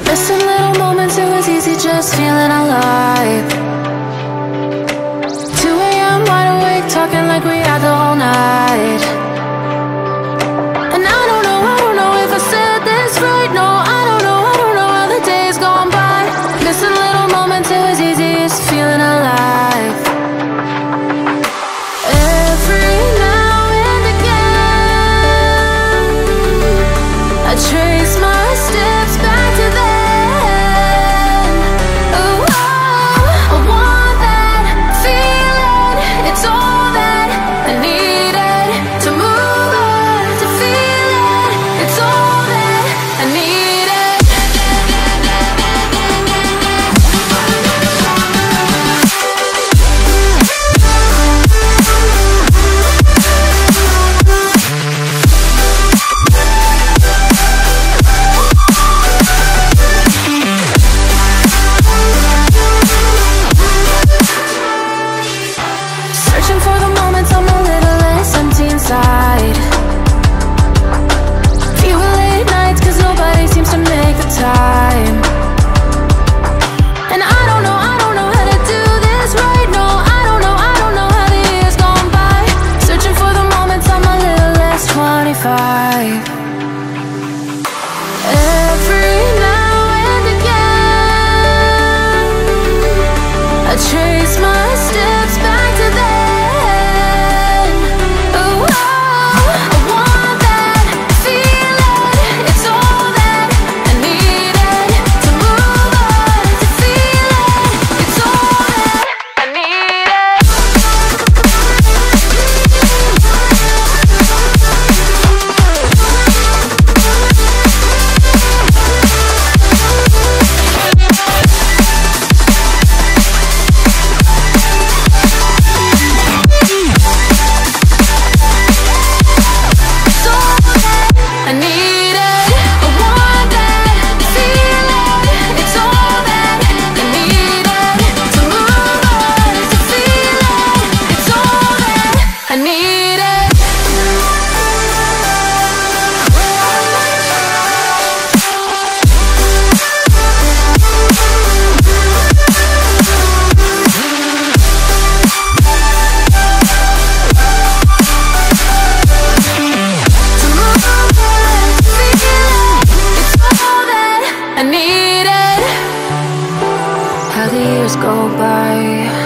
Missing little moments, it was easy just feeling alive. 2 a.m. wide awake, talking like we had the whole night. And I don't know if I said this right. No, I don't know how the days gone by. Missing little moments, it was easy just feeling alive. Every now and again, I trace my steps back to then. Oh, I want that feeling. It's all that I needed to move on, to feel it. It's all that I needed. Searching for the moments I'm a little less empty inside. Fewer late nights cause nobody seems to make the time. And I don't know how to do this right. No, I don't know how the years gone by. Searching for the moments I'm a little less 25. Every now and again, I trace my steps back to then. Oh, I want that feeling. It's all that I needed to move on, to feel it. It's all that I needed. It's all that I needed. I want that feeling. It's all that I needed to move on, to feel it. It's all that I needed. To move on, to feel it. It's all that I needed. How the years go by,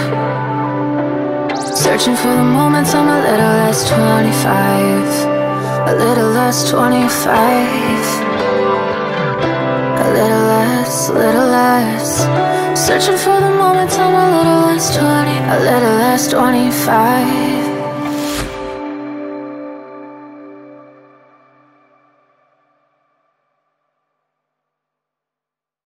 searching for the moments I'm a little less 25. A little less 25. A little less. Searching for the moments I'm a little less 20. A little less 25.